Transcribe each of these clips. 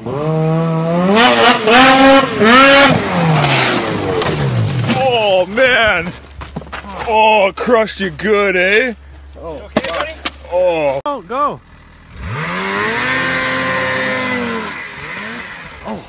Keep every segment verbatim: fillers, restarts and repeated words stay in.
Oh man! Oh, crushed you good, eh? Oh, you okay, buddy? Oh. Oh, go! Oh.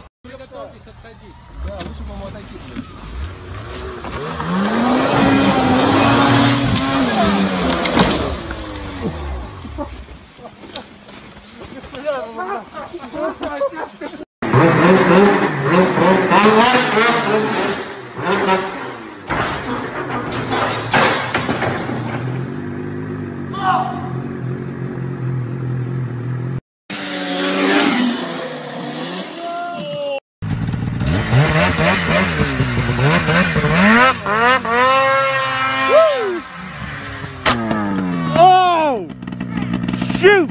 Oh! Shoot!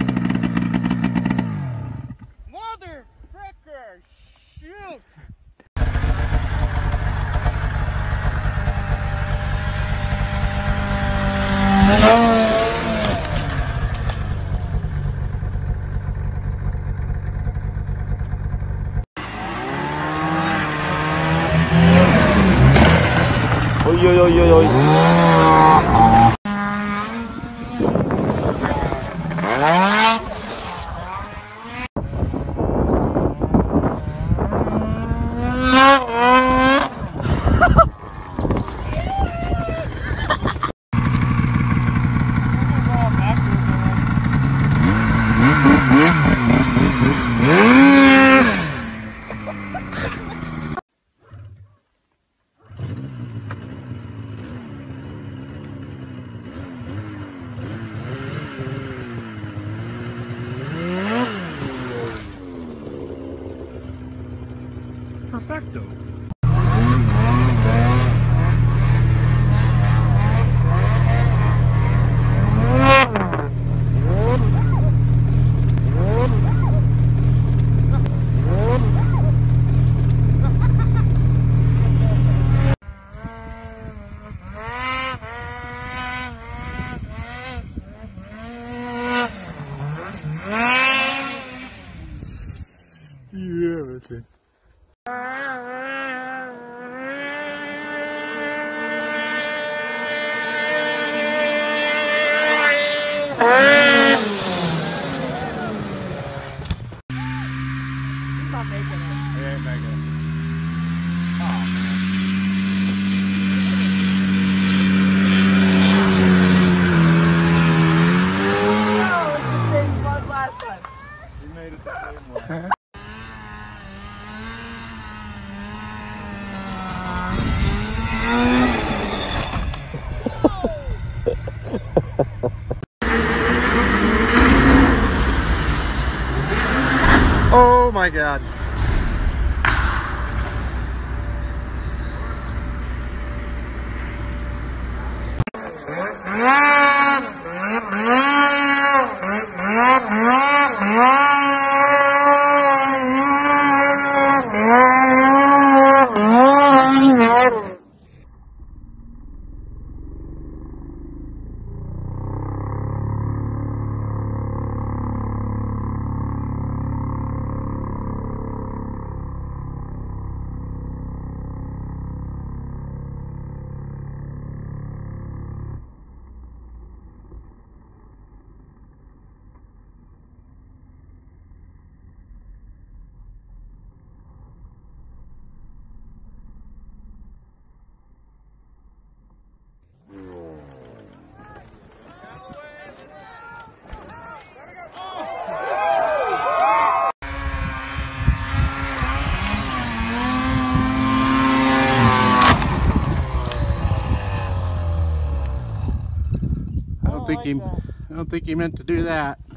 Mother fricker! Shoot! Oi, oi, oi, oi, oi. Perfecto. Yeah, okay. He's not making it. He ain't making it. Oh, it's the same spot last time. He made it the same way. Oh my God. I don't think he, I don't think he meant to do that.